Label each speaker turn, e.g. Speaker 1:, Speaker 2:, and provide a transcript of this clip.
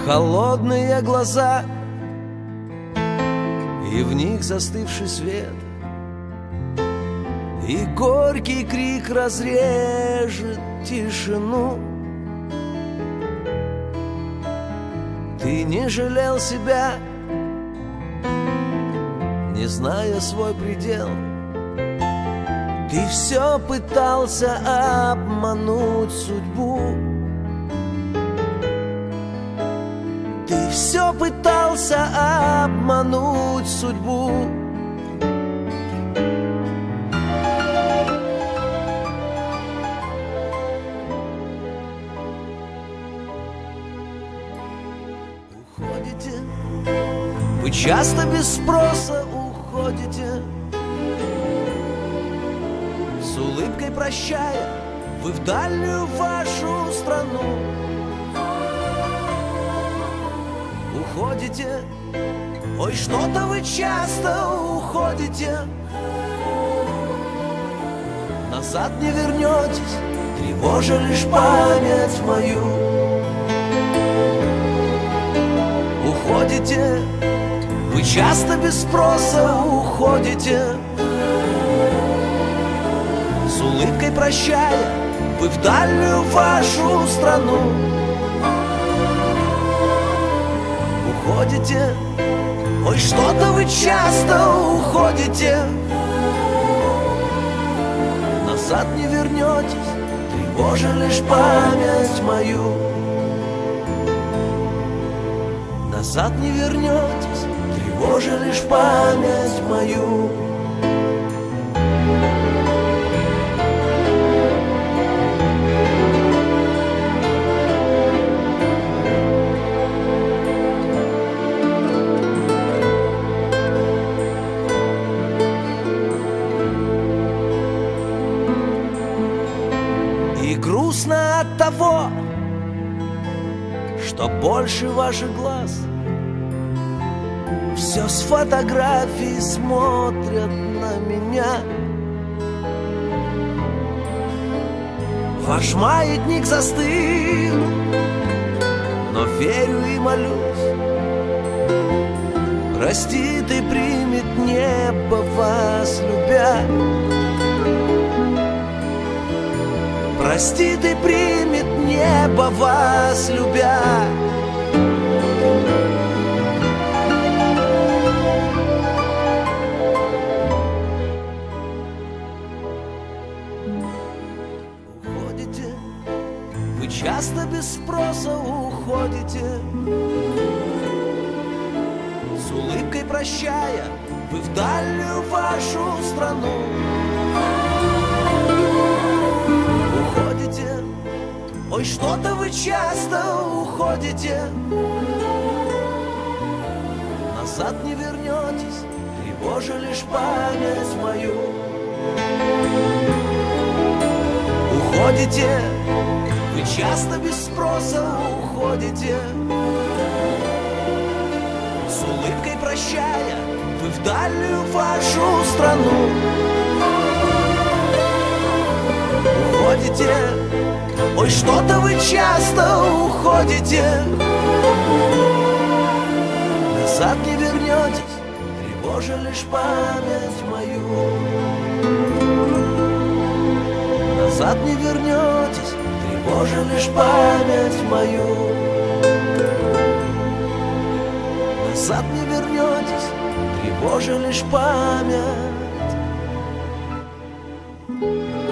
Speaker 1: холодные глаза, и в них застывший свет, и горький крик разрежет тишину. Ты не жалел себя, не зная свой предел. Ты все пытался обмануть судьбу. Ты все пытался обмануть судьбу. Уходите, вы часто без спроса уходите. С улыбкой прощая, вы в дальнюю вашу страну уходите. Ой, что-то вы часто уходите. Назад не вернетесь, тревожа лишь память мою. Уходите, вы часто без спроса уходите. С улыбкой прощая, вы в дальнюю вашу страну уходите. Ой, что-то вы часто уходите. Назад не вернетесь, тревожа лишь память мою. Назад не вернетесь, тревожа лишь память мою. И грустно от того, что больше ваших глаз все с фотографий смотрят на меня. Ваш маятник застыл, но верю и молюсь, простит и примет небо вас любя. Простит и примет небо вас любя. Уходите, вы часто без спроса уходите. С улыбкой прощая, вы в дальнюю вашу страну уходите. Ой, что-то вы часто уходите. Назад не вернетесь, тревожа лишь память мою. Уходите, вы часто без спроса уходите. С улыбкой прощая, вы в дальнюю вашу страну уходите. Ой, что-то вы часто уходите. Назад не вернетесь, тревожа лишь память мою. Назад не вернетесь, тревожа лишь память мою. Назад не вернетесь, тревожа лишь память